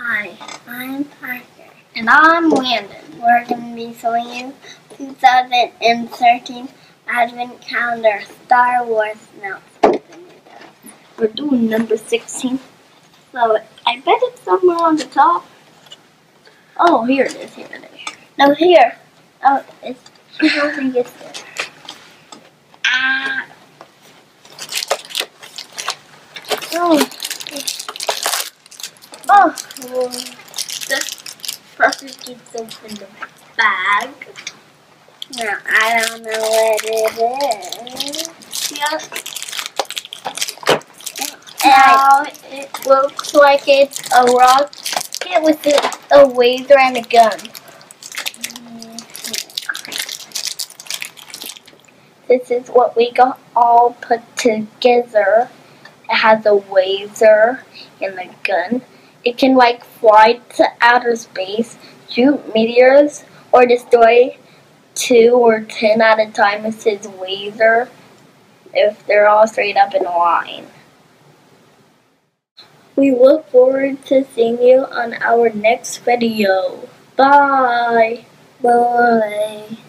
Hi, I'm Parker. And I'm Landon. We're going to be showing you 2013 Advent Calendar Star Wars announcement. We're doing number 16. So I bet it's somewhere on the top. Oh, here it is. No, here. Oh, I don't think it's there. This person keeps open the bag. No, I don't know what it is. Yeah. Now it looks like it's a rocket with a laser and a gun. This is what we got all put together. It has a laser and a gun. It can fly to outer space, shoot meteors, or destroy 2 or 10 at a time with its laser if they're all straight up in a line. We look forward to seeing you on our next video. Bye! Bye.